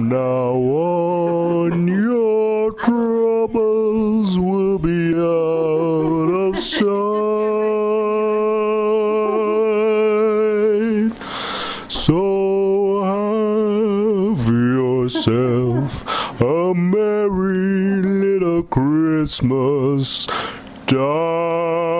now on, your troubles will be out of sight. So have yourself a merry little Christmas time.